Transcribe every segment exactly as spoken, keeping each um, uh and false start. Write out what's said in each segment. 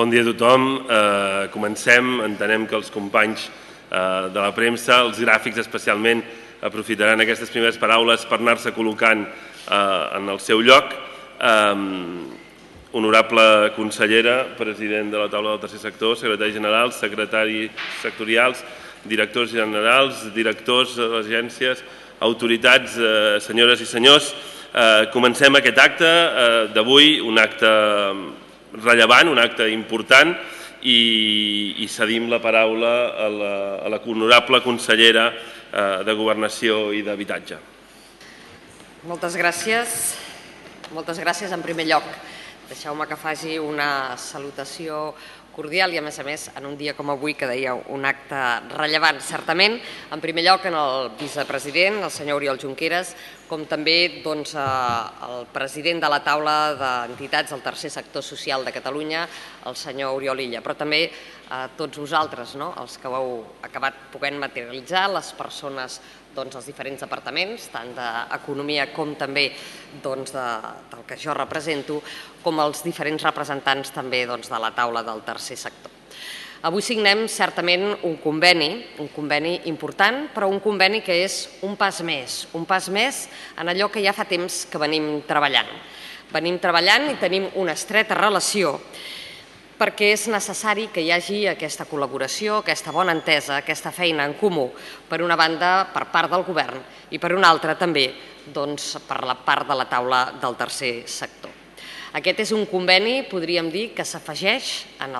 Bon dia a tothom. Comencem. Entenem que els companys de la premsa, els gràfics especialment, aprofitaran aquestes primeres paraules per anar-se col·locant en el seu lloc. Honorable consellera, president de la taula del tercer sector, secretari general, secretaris sectorials, directors generals, directors de les agències, autoritats, senyores i senyors, comencem aquest acte d'avui, un acte rellevant, un acte important, i cedim la paraula a la honorable consellera de Governació i d'Habitatge. Moltes gràcies. Moltes gràcies. En primer lloc, deixeu-me que faci una salutació cordial i, a més a més, en un dia com avui, que dèieu, un acte rellevant, certament. En primer lloc, en el vicepresident, el senyor Oriol Junqueras, com també el president de la taula d'entitats del tercer sector social de Catalunya, el senyor Oriol Illa, però també a tots vosaltres, els que ho heu acabat podent materialitzar, les persones dels diferents departaments, tant d'Economia com també del que jo represento, com els diferents representants també de la taula del tercer sector. Avui signem certament un conveni, un conveni important, però un conveni que és un pas més, un pas més en allò que ja fa temps que venim treballant. Venim treballant i tenim una estreta relació perquè és necessari que hi hagi aquesta col·laboració, aquesta bona entesa, aquesta feina en comú, per una banda per part del govern i per una altra també per la part de la taula del tercer sector. Aquest és un conveni, podríem dir, que s'afegeix en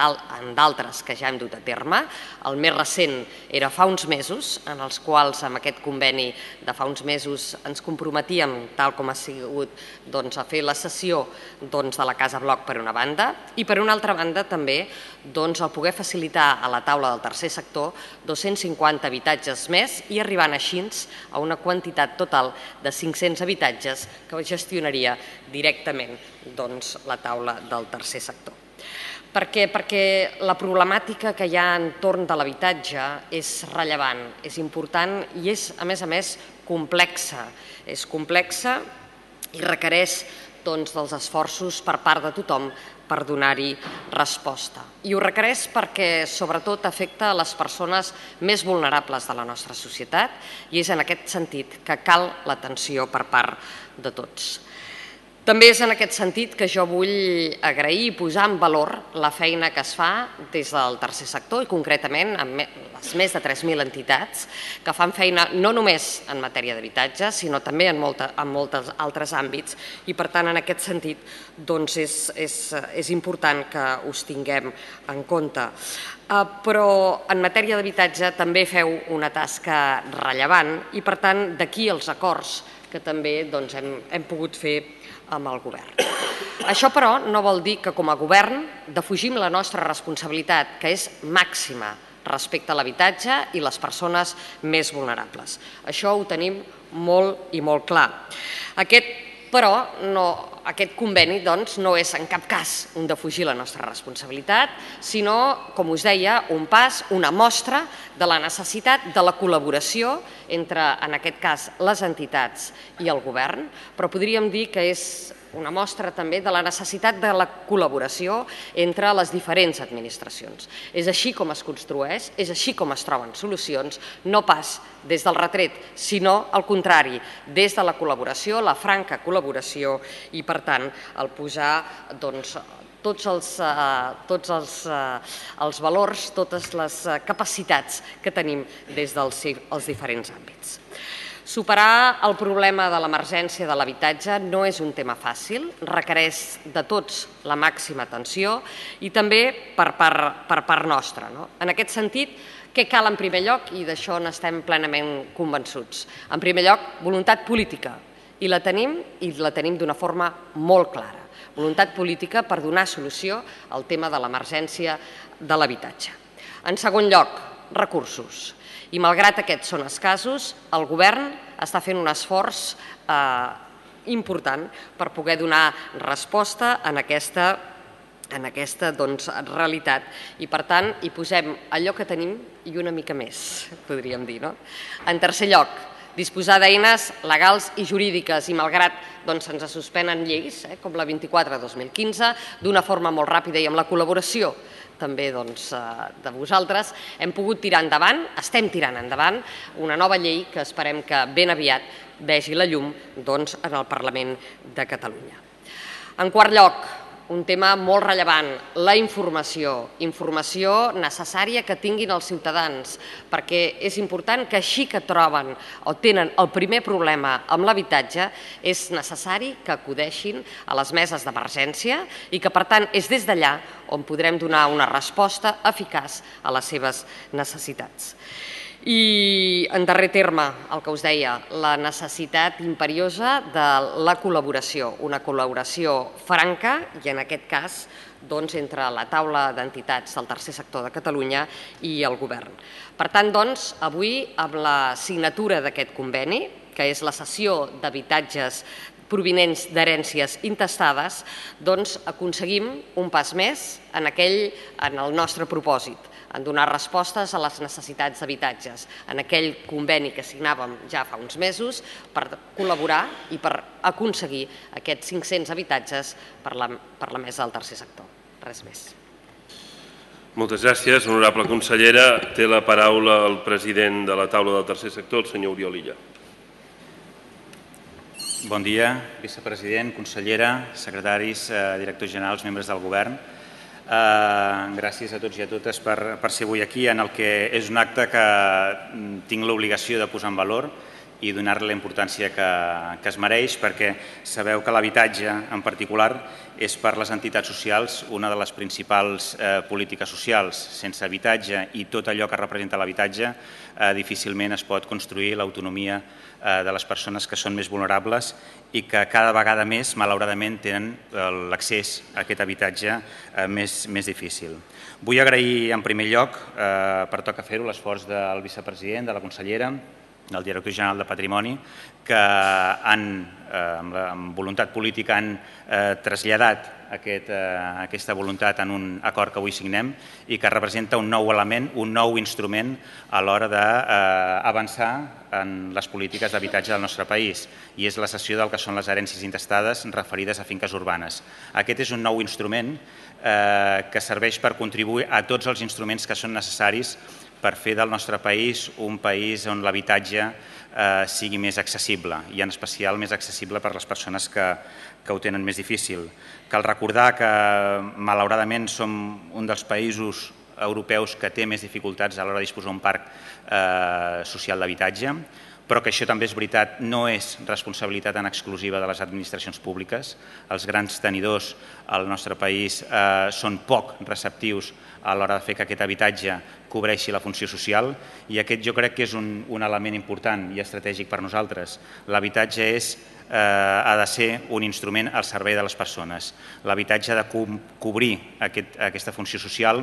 d'altres que ja hem dut a terme. El més recent era fa uns mesos, en els quals amb aquest conveni de fa uns mesos ens comprometíem, tal com ha sigut, a fer la cessió de la Casa Bloc per una banda i per una altra banda també el poder facilitar a la taula del tercer sector dos-cents cinquanta habitatges més i arribant així a una quantitat total de cinc-cents habitatges que gestionaria directament la taula del tercer sector. Per què? Perquè la problemàtica que hi ha entorn de l'habitatge és rellevant, és important i és, a més a més, complexa. És complexa i requereix dels esforços per part de tothom per donar-hi resposta. I ho requereix perquè, sobretot, afecta les persones més vulnerables de la nostra societat i és en aquest sentit que cal l'atenció per part de tots. També és en aquest sentit que jo vull agrair i posar en valor la feina que es fa des del tercer sector i concretament amb les més de tres mil entitats que fan feina no només en matèria d'habitatge sinó també en molts altres àmbits i per tant en aquest sentit és important que us tinguem en compte. Però en matèria d'habitatge també feu una tasca rellevant i per tant d'aquí els acords que també hem pogut fer amb el govern. Això, però, no vol dir que com a govern defugim la nostra responsabilitat, que és màxima respecte a l'habitatge i les persones més vulnerables. Això ho tenim molt i molt clar. Aquest, però, aquest conveni no és en cap cas un defugir la nostra responsabilitat, sinó, com us deia, un pas, una mostra de la necessitat de la col·laboració entre, en aquest cas, les entitats i el govern, però podríem dir que és una mostra també de la necessitat de la col·laboració entre les diferents administracions. És així com es construeix, és així com es troben solucions, no pas des del retret, sinó al contrari, des de la col·laboració, la franca col·laboració i, per tant, el posar tots els valors, totes les capacitats que tenim des dels diferents àmbits. Superar el problema de l'emergència de l'habitatge no és un tema fàcil, requereix de tots la màxima atenció i també per part nostra. En aquest sentit, què cal en primer lloc? I d'això n'estem plenament convençuts. En primer lloc, voluntat política. I la tenim, i la tenim d'una forma molt clara. Voluntat política per donar solució al tema de l'emergència de l'habitatge. En segon lloc, recursos. I malgrat aquests són escassos, el govern està fent un esforç important per poder donar resposta a aquesta realitat. I, per tant, hi posem allò que tenim i una mica més, podríem dir. En tercer lloc, disposar d'eines legals i jurídiques i malgrat se'ns suspenen lleis, com la vint-i-quatre dos mil quinze, d'una forma molt ràpida i amb la col·laboració també de vosaltres, hem pogut tirar endavant, estem tirant endavant, una nova llei que esperem que ben aviat vegi la llum en el Parlament de Catalunya. En quart lloc, un tema molt rellevant, la informació, informació necessària que tinguin els ciutadans, perquè és important que així que troben o tenen el primer problema amb l'habitatge, és necessari que acudeixin a les meses d'emergència i que, per tant, és des d'allà on podrem donar una resposta eficaç a les seves necessitats. I, en darrer terme, el que us deia, la necessitat imperiosa de la col·laboració, una col·laboració franca i, en aquest cas, entre la taula d'entitats del tercer sector de Catalunya i el govern. Per tant, doncs, avui, amb la signatura d'aquest conveni, que és la cessió d'habitatges provinents d'herències intestades, doncs aconseguim un pas més en el nostre propòsit, en donar respostes a les necessitats d'habitatges, en aquell conveni que signàvem ja fa uns mesos per col·laborar i per aconseguir aquests cinc-cents habitatges per la mesa del tercer sector. Res més. Moltes gràcies, honorable consellera. Té la paraula el president de la taula del tercer sector, el senyor Oriol Illa. Bon dia, vicepresident, consellera, secretaris, directors generals, membres del govern. Gràcies a tots i a totes per ser avui aquí en el que és un acte que tinc l'obligació de posar en valor i donar-li la importància que es mereix, perquè sabeu que l'habitatge en particular és per les entitats socials una de les principals polítiques socials. Sense habitatge i tot allò que representa l'habitatge difícilment es pot construir l'autonomia de les persones que són més vulnerables i que cada vegada més, malauradament, tenen l'accés a aquest habitatge més difícil. Vull agrair en primer lloc, per tocar fer-ho, l'esforç del vicepresident, de la consellera, del director general de Patrimoni, que amb voluntat política han traslladat aquesta voluntat en un acord que avui signem i que representa un nou element, un nou instrument a l'hora d'avançar en les polítiques d'habitatge del nostre país, i és la cessió del que són les herències intestades referides a finques urbanes. Aquest és un nou instrument que serveix per contribuir a tots els instruments que són necessaris per fer del nostre país un país on l'habitatge sigui més accessible i en especial més accessible per a les persones que ho tenen més difícil. Cal recordar que malauradament som un dels països europeus que té més dificultats a l'hora de disposar d'un parc social d'habitatge, però que això també és veritat, no és responsabilitat en exclusiva de les administracions públiques. Els grans tenidors al nostre país són poc receptius a l'hora de fer que aquest habitatge cobreixi la funció social i aquest jo crec que és un element important i estratègic per nosaltres. L'habitatge ha de ser un instrument al servei de les persones. L'habitatge ha de cobrir aquesta funció social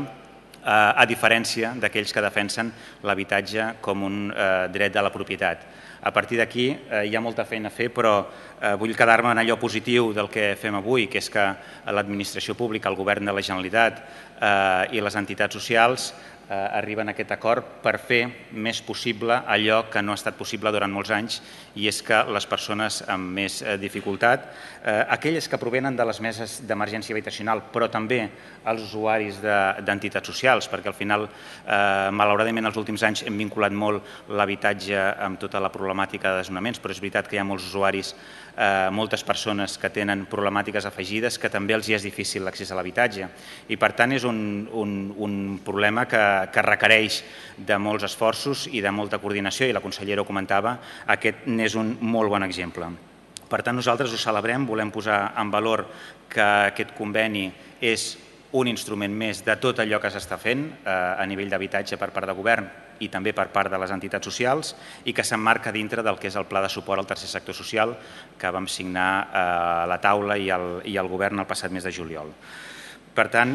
a diferència d'aquells que defensen l'habitatge com un dret de la propietat. A partir d'aquí hi ha molta feina a fer, però vull quedar-me en allò positiu del que fem avui, que és que l'administració pública, el govern de la Generalitat i les entitats socials arriben a aquest acord per fer més possible allò que no ha estat possible durant molts anys, i és que les persones amb més dificultat, aquelles que provenen de les meses d'emergència habitacional, però també els usuaris d'entitats socials, perquè al final, malauradament, els últims anys hem vinculat molt l'habitatge amb tota la problemàtica de desnonaments, però és veritat que hi ha molts usuaris, moltes persones que tenen problemàtiques afegides que també els hi és difícil l'accés a l'habitatge. I per tant és un problema que que requereix de molts esforços i de molta coordinació, i la consellera ho comentava, aquest n'és un molt bon exemple. Per tant, nosaltres ho celebrem, volem posar en valor que aquest conveni és un instrument més de tot allò que s'està fent a nivell d'habitatge per part del govern i també per part de les entitats socials i que s'emmarca dintre del que és el pla de suport al tercer sector social que vam signar a la taula i al govern el passat mes de juliol. Per tant,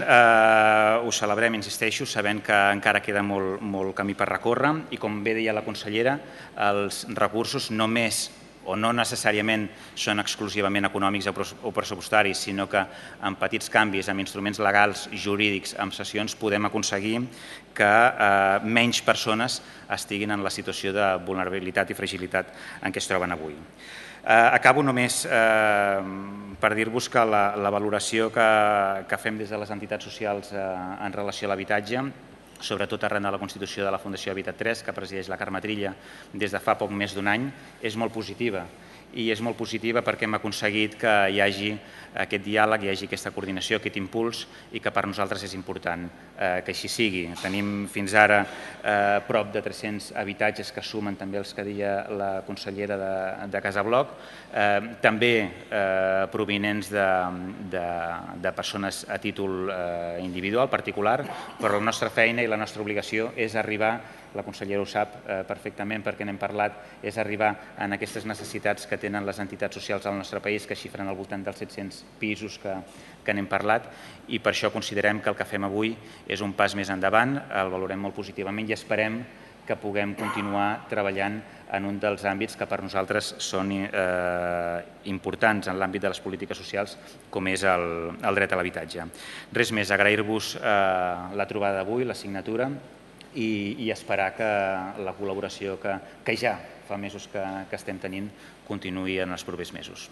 ho celebrem, insisteixo, sabent que encara queda molt camí per recórrer i, com bé deia la consellera, els recursos només o no necessàriament són exclusivament econòmics o pressupostaris, sinó que amb petits canvis, amb instruments legals, jurídics, amb sessions, podem aconseguir que menys persones estiguin en la situació de vulnerabilitat i fragilitat en què es troben avui. Acabo només per dir-vos que la valoració que fem des de les entitats socials en relació a l'habitatge, sobretot arran de la constitució de la Fundació Habitat tres, que presideix la Carme Trilla des de fa poc més d'un any, és molt positiva. I és molt positiva perquè hem aconseguit que hi hagi aquest diàleg, hi hagi aquesta coordinació, aquest impuls, i que per nosaltres és important que així sigui. Tenim fins ara prop de tres-cents habitatges que sumen també els que deia la consellera de Casa Bloc, també provinents de persones a títol individual, particular, però la nostra feina i la nostra obligació és arribar, la consellera ho sap perfectament perquè n'hem parlat, és arribar en aquestes necessitats que tenen les entitats socials al nostre país, que xifren al voltant dels set-cents pisos que n'hem parlat, i per això considerem que el que fem avui és un pas més endavant, el valorem molt positivament i esperem que puguem continuar treballant en un dels àmbits que per nosaltres són importants en l'àmbit de les polítiques socials, com és el dret a l'habitatge. Res més, agrair-vos la trobada d'avui, la signatura, i esperar que la col·laboració que ja fa mesos que estem tenint continuï en els propers mesos.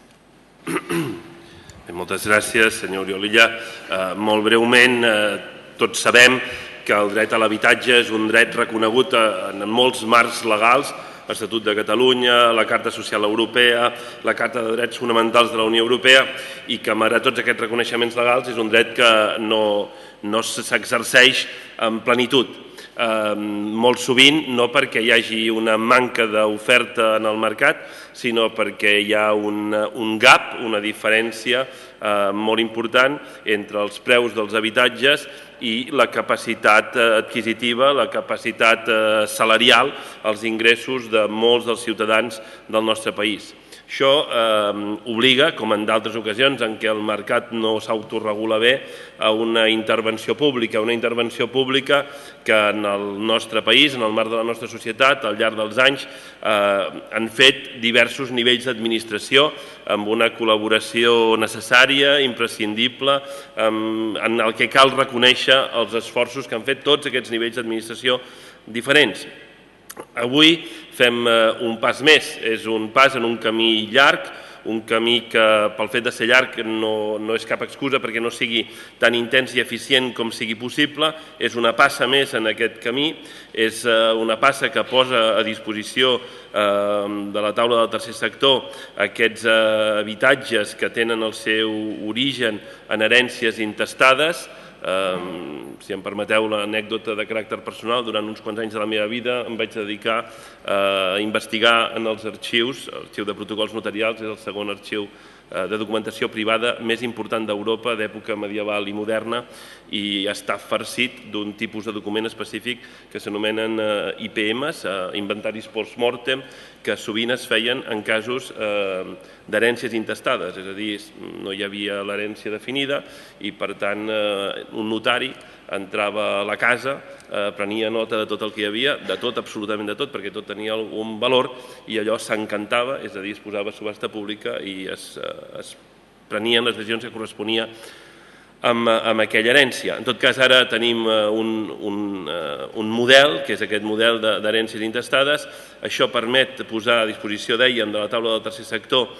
Moltes gràcies, senyor Oriol Illa. Molt breument, tots sabem que el dret a l'habitatge és un dret reconegut en molts marcs legals, l'Estatut de Catalunya, la Carta Social Europea, la Carta de Drets Fonamentals de la Unió Europea, i que malgrat tots aquests reconeixements legals és un dret que no s'exerceix en plenitud. Molt sovint no perquè hi hagi una manca d'oferta en el mercat, sinó perquè hi ha un gap, una diferència molt important entre els preus dels habitatges i la capacitat adquisitiva, la capacitat salarial, els ingressos de molts dels ciutadans del nostre país. Això obliga, com en d'altres ocasions en què el mercat no s'autoregula bé, a una intervenció pública, una intervenció pública que en el nostre país, en el marc de la nostra societat, al llarg dels anys, han fet diversos nivells d'administració amb una col·laboració necessària, imprescindible, en el que cal reconèixer els esforços que han fet tots aquests nivells d'administració diferents. Avui fem un pas més, és un pas en un camí llarg, un camí que pel fet de ser llarg no és cap excusa perquè no sigui tan intens i eficient com sigui possible, és una passa més en aquest camí, és una passa que posa a disposició de la taula del tercer sector aquests habitatges que tenen el seu origen en herències intestades. Si em permeteu l'anècdota de caràcter personal, durant uns quants anys de la meva vida em vaig dedicar a investigar en els arxius, l'arxiu de protocols notarials és el segon arxiu de documentació privada més important d'Europa d'època medieval i moderna, i està farcit d'un tipus de document específic que s'anomenen I P Ms, inventaris post-mortem, que sovint es feien en casos d'herències intestades, és a dir, no hi havia l'herència definida i per tant un notari entrava a la casa, prenia nota de tot el que hi havia, de tot, absolutament de tot, perquè tot tenia algun valor, i allò s'encantava, és a dir, es posava a subhasta pública i es prenien les decisions que corresponia amb aquella herència. En tot cas, ara tenim un model, que és aquest model d'herències intestades. Això permet posar a disposició, dèiem, de la taula del tercer sector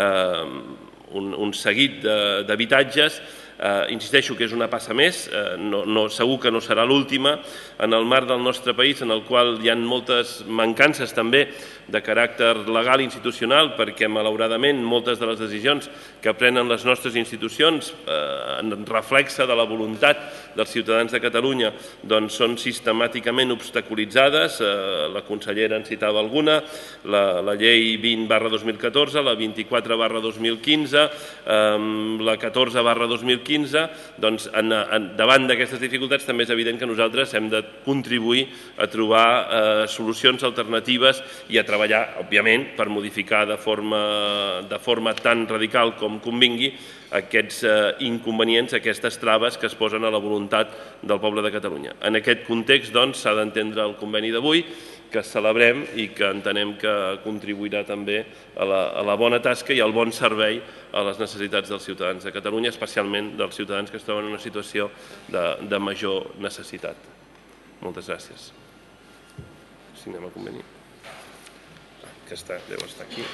un seguit d'habitatges. Insisteixo que és una passa més, segur que no serà l'última, en el marc del nostre país, en el qual hi ha moltes mancances també de caràcter legal i institucional, perquè malauradament moltes de les decisions que prenen les nostres institucions en reflexe de la voluntat dels ciutadans de Catalunya són sistemàticament obstaculitzades. La consellera en citava alguna, la llei vint barra dos mil catorze, la vint-i-quatre barra dos mil quinze, la catorze barra dos mil quinze, doncs davant d'aquestes dificultats també és evident que nosaltres hem de contribuir a trobar solucions alternatives i a treballar treballar, òbviament, per modificar de forma tan radical com convingui aquests inconvenients, aquestes traves que es posen a la voluntat del poble de Catalunya. En aquest context, doncs, s'ha d'entendre el conveni d'avui, que celebrem i que entenem que contribuirà també a la bona tasca i al bon servei a les necessitats dels ciutadans de Catalunya, especialment dels ciutadans que es troben en una situació de major necessitat. Moltes gràcies. Signem el conveni. Que deu estar aquí.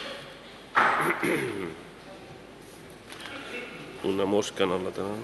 Una mosca en el lateral.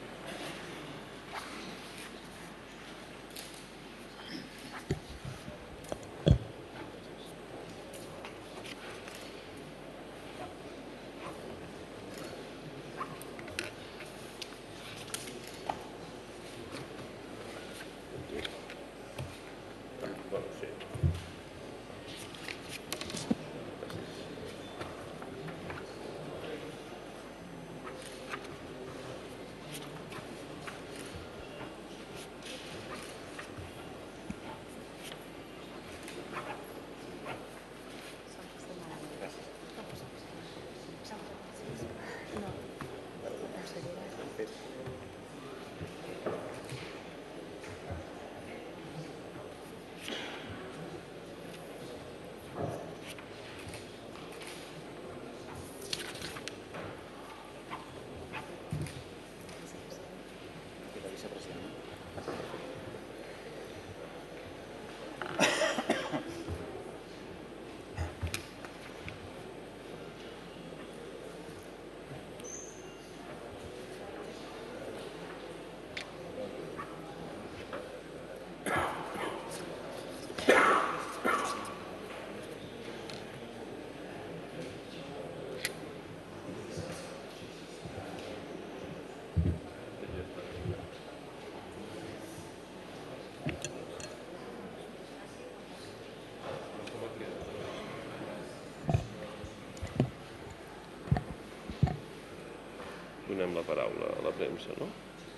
Donem la paraula a la premsa, no?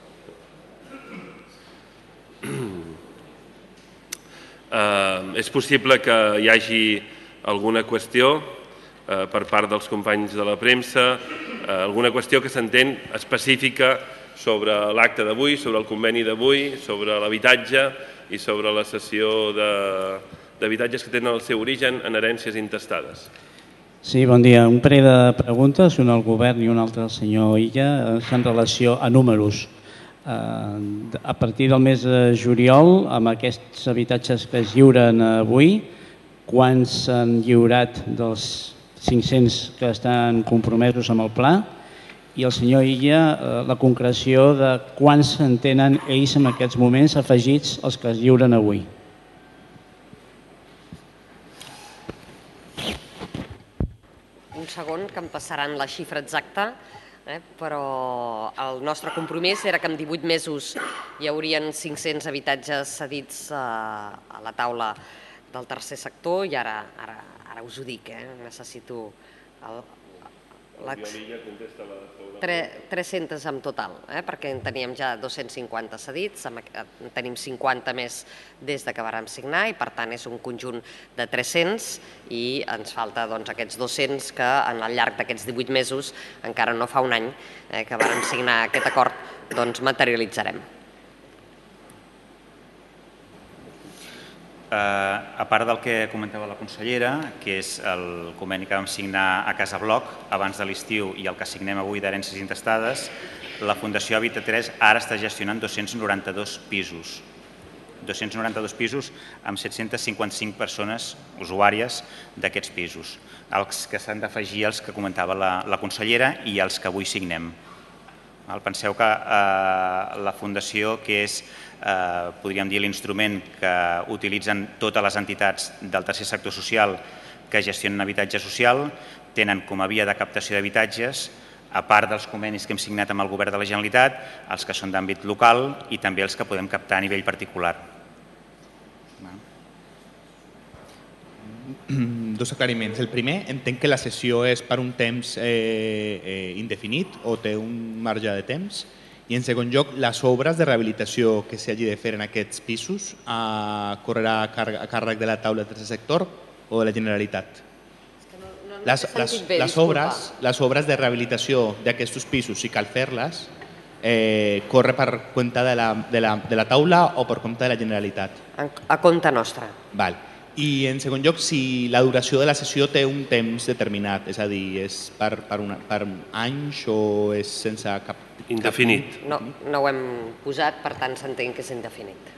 És possible que hi hagi alguna qüestió per part dels companys de la premsa, alguna qüestió que s'entén específica sobre l'acte d'avui, sobre el conveni d'avui, sobre l'habitatge i sobre la cessió d'habitatges que tenen el seu origen en herències intestades. Sí, bon dia. Un parell de preguntes, una al govern i una altra al senyor Illa, en relació a números. A partir del mes de juliol, amb aquests habitatges que es lliuren avui, quants s'han lliurat dels cinc-cents que estan compromesos amb el pla? I el senyor Illa, la concreció de quants en tenen ells en aquests moments afegits als que es lliuren avui. Un segon, que em passaran la xifra exacta, però el nostre compromís era que en divuit mesos hi haurien cinc-cents habitatges cedits a la taula del tercer sector i ara us ho dic, necessito... tres-centes en total, perquè en teníem ja dos-cents cinquanta cedits, en tenim cinquanta més des que vàrem signar i per tant és un conjunt de tres-cents i ens falta aquests dos-cents que al llarg d'aquests divuit mesos, encara no fa un any que vàrem signar aquest acord, doncs materialitzarem. A part del que comentava la consellera, que és el conveni que vam signar a Casa Bloc abans de l'estiu i el que signem avui d'herències intestades, la Fundació Habitat tres ara està gestionant dos-cents noranta-dos pisos. dos-cents noranta-dos pisos amb set-cents cinquanta-cinc persones usuàries d'aquests pisos. Els que s'han d'afegir els que comentava la consellera i els que avui signem. Penseu que la Fundació, que és, podríem dir, l'instrument que utilitzen totes les entitats del tercer sector social que gestionen habitatge social, tenen com a via de captació d'habitatges, a part dels convenis que hem signat amb el Govern de la Generalitat, els que són d'àmbit local i també els que podem captar a nivell particular. Dos aclariments. El primer, entenc que la sessió és per un temps indefinit o té un marge de temps. I en segon lloc, les obres de rehabilitació que s'hagi de fer en aquests pisos correrà a càrrec de la taula del tercer sector o de la Generalitat? No, no Les, t'he les, sentit bé, les, disculpa. obres, les obres de rehabilitació d'aquests pisos, si cal fer-les, eh, corre per compte de la, de, la, de la taula o per compte de la Generalitat? A compte nostre. Val. I en segon lloc, si la duració de la sessió té un temps determinat, és a dir, és per, per, una, per anys o és sense cap... Indefinit. No, no ho hem posat, per tant s'entén que és indefinit.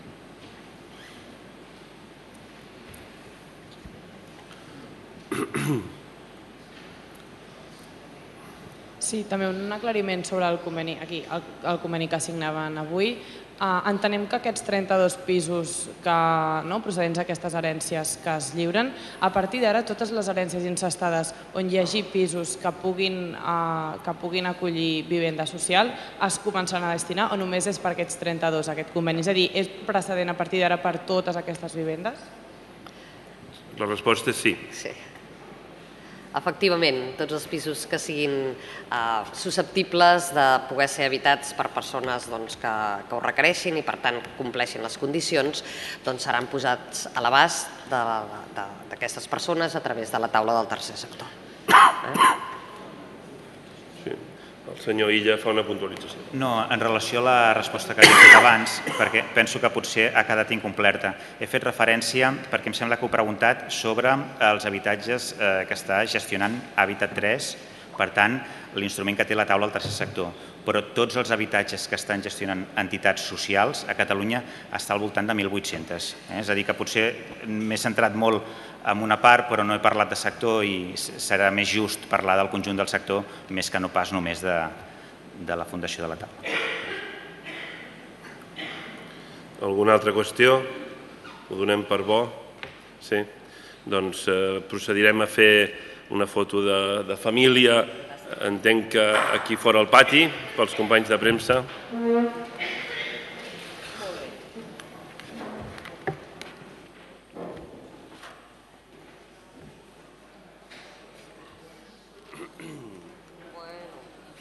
Sí, també un aclariment sobre el conveni, aquí, el, el conveni que signaven avui. Uh, entenem que aquests trenta-dos pisos que, no, procedents d'aquestes herències que es lliuren, a partir d'ara totes les herències incestades on hi hagi pisos que puguin, uh, que puguin acollir vivenda social es començaran a destinar o només és per aquests trenta-dos aquest conveni? És a dir, és precedent a partir d'ara per totes aquestes vivendes? La resposta és sí. Sí. Efectivament, tots els pisos que siguin eh, susceptibles de poder ser habitats per persones doncs, que, que ho requereixin i per tant compleixin les condicions, doncs seran posats a l'abast d'aquestes persones a través de la taula del tercer sector. Eh? Sí. El senyor Illa fa una puntualització. No, en relació a la resposta que havia fet abans, perquè penso que potser ha quedat incomplerta. He fet referència, perquè em sembla que heu preguntat, sobre els habitatges eh, que està gestionant Habitat tres, per tant, l'instrument que té la taula del tercer sector. Però tots els habitatges que estan gestionant entitats socials a Catalunya està al voltant de mil vuit-cents. Eh? És a dir, que potser m'he centrat molt en una part, però no he parlat de sector i serà més just parlar del conjunt del sector, més que no pas només de, de la fundació de la taula. Alguna altra qüestió? Ho donem per bo? Sí? Doncs eh, procedirem a fer una foto de, de família, entenc que aquí fora al pati, pels companys de premsa.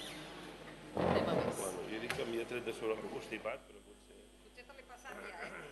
Bueno, jo dic que m'hi he tret de sobre el constipat, però potser... Potser te l'he passat ja, eh?